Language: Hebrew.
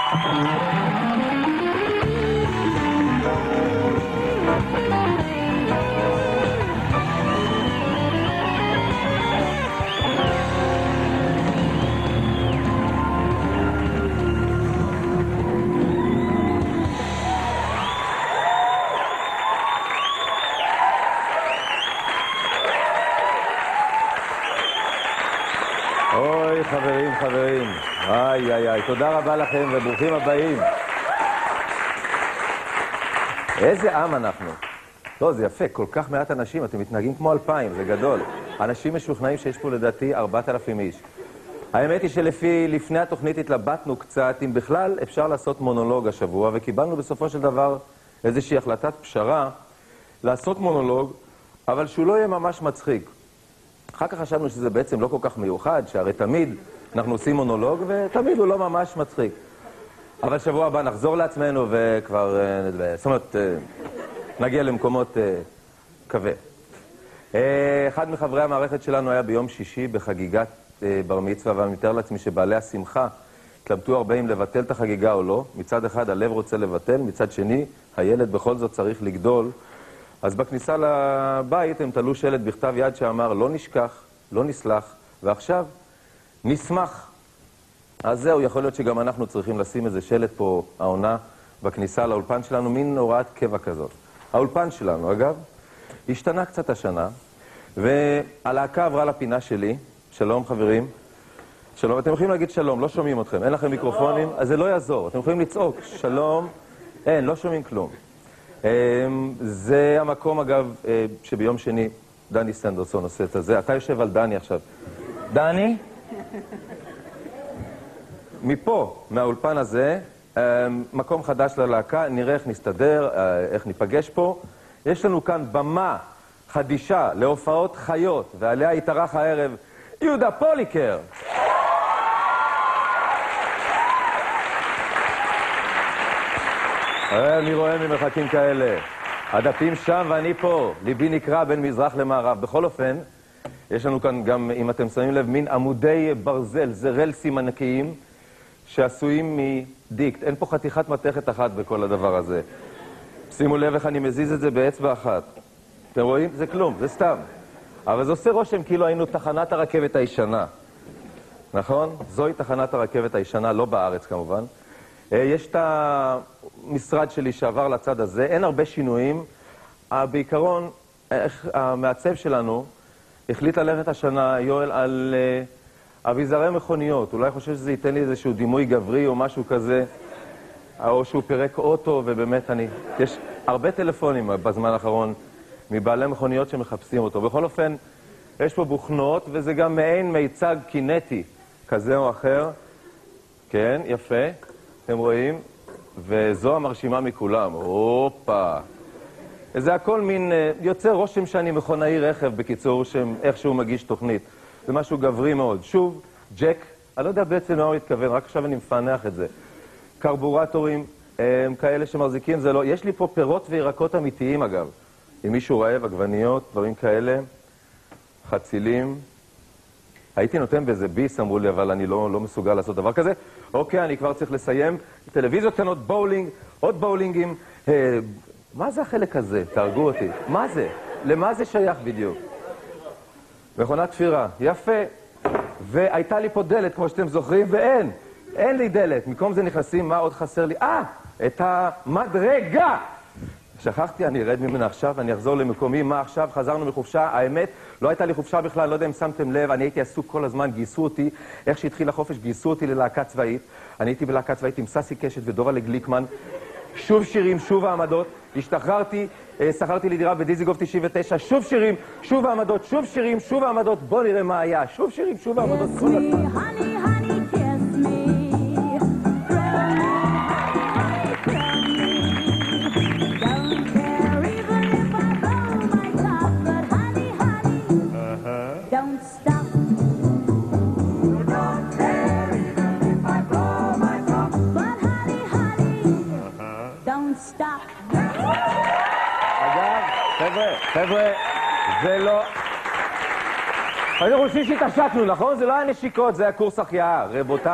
אוי, חברים, איי, תודה רבה לכם וברוכים הבאים. איזה עם אנחנו. לא, זה יפה, כל כך מעט אנשים, אתם מתנהגים כמו 2,000, זה גדול. אנשים משוכנעים שיש פה לדעתי 4,000 איש. האמת היא לפני התוכנית התלבטנו קצת, אם בכלל אפשר לעשות מונולוג השבוע, וקיבלנו בסופו של דבר איזושהי החלטת פשרה לעשות מונולוג, אבל שהוא לא יהיה ממש מצחיק. אחר כך חשבנו שזה בעצם לא כל כך מיוחד, שהרי תמיד אנחנו עושים מונולוג, ותמיד הוא לא ממש מצחיק. אבל שבוע הבא נחזור לעצמנו וכבר, זאת אומרת, נגיע למקומות קווה. אחד מחברי המערכת שלנו היה ביום שישי בחגיגת בר מצווה, ואני מתאר לעצמי שבעלי השמחה התלבטו הרבה אם לבטל את החגיגה או לא. מצד אחד הלב רוצה לבטל, מצד שני הילד בכל זאת צריך לגדול. אז בכניסה לבית הם תלו שלט בכתב יד שאמר לא נשכח, לא נסלח, ועכשיו נשמח. אז זהו, יכול להיות שגם אנחנו צריכים לשים איזה שלט פה, העונה, בכניסה לאולפן שלנו, מין הוראת קבע כזאת. האולפן שלנו, אגב, השתנה קצת השנה, והלהקה עברה לפינה שלי. שלום חברים. שלום, אתם יכולים להגיד שלום, לא שומעים אתכם, אין לכם מיקרופונים, אז זה לא יעזור, אתם יכולים לצעוק, שלום, אין, לא שומעים כלום. זה המקום, אגב, שביום שני דני סנדרסון עושה את זה. אתה יושב על דני עכשיו. דני? מפה, מהאולפן הזה, מקום חדש ללהקה, נראה איך נסתדר, איך ניפגש פה. יש לנו כאן במה חדישה להופעות חיות, ועליה התארח הערב יהודה פוליקר. אני רואה ממרחקים כאלה. הדפים שם ואני פה. ליבי נקרע בין מזרח למערב. בכל אופן, יש לנו כאן גם, אם אתם שמים לב, מין עמודי ברזל, זה רלסים ענקיים שעשויים מדיקט. אין פה חתיכת מתכת אחת בכל הדבר הזה. שימו לב איך אני מזיז את זה באצבע אחת. אתם רואים? זה כלום, זה סתם. אבל זה עושה רושם כאילו היינו תחנת הרכבת הישנה. נכון? זוהי תחנת הרכבת הישנה, לא בארץ כמובן. יש את המשרד שלי שעבר לצד הזה, אין הרבה שינויים. בעיקרון, המעצב שלנו החליט ללכת השנה, יואל, על אביזרי מכוניות. אולי חושב שזה ייתן לי איזשהו דימוי גברי או משהו כזה, או שהוא פירק אוטו, ובאמת יש הרבה טלפונים בזמן האחרון מבעלי מכוניות שמחפשים אותו. בכל אופן, יש פה בוכנות, וזה גם מעין מיצג קינטי כזה או אחר. כן, יפה. אתם רואים? וזו המרשימה מכולם. הופה. זה הכל מין, יוצא רושם שאני מכונאי רכב, בקיצור, איכשהו מגיש תוכנית. זה משהו גברי מאוד. שוב, ג'ק, אני לא יודע בעצם מה הוא התכוון, רק עכשיו אני מפענח את זה. קרבורטורים, כאלה שמחזיקים, זה לא. יש לי פה פירות וירקות אמיתיים, אגב. אם מישהו רעב, עגבניות, דברים כאלה, חצילים. הייתי נותן באיזה ביס, אמרו לי, אבל אני לא מסוגל לעשות דבר כזה. אוקיי, אני כבר צריך לסיים. טלוויזיות קטנות, בולינג, עוד בולינגים. מה זה החלק הזה? תהרגו אותי. מה זה? למה זה שייך בדיוק? מכונת תפירה. יפה. והייתה לי פה דלת, כמו שאתם זוכרים, ואין. אין לי דלת. מקום זה נכנסים, מה עוד חסר לי? את המדרגה! שכחתי, אני ארד ממנה עכשיו, אני אחזור למקומי. מה עכשיו? חזרנו מחופשה. האמת, לא הייתה לי חופשה בכלל, לא יודע אם שמתם לב, אני הייתי עסוק כל הזמן, גייסו אותי, איך שהתחיל החופש, גייסו אותי ללהקה צבאית. אני הייתי בלהקה צבאית עם ססי קשת ודובלה גליקמן. שוב שירים, שוב העמדות. השתחררתי, שכרתי לי דירה בדיזיגוף 99, שוב שירים, שוב העמדות, שוב שירים, שוב העמדות. בוא נראה מה היה. שוב שירים, שוב העמדות. כל הזמן. חבר'ה, זה לא... אני חושב שהתעשתנו, נכון? זה לא היה נשיקות, זה היה קורס החייאה. רבותיי...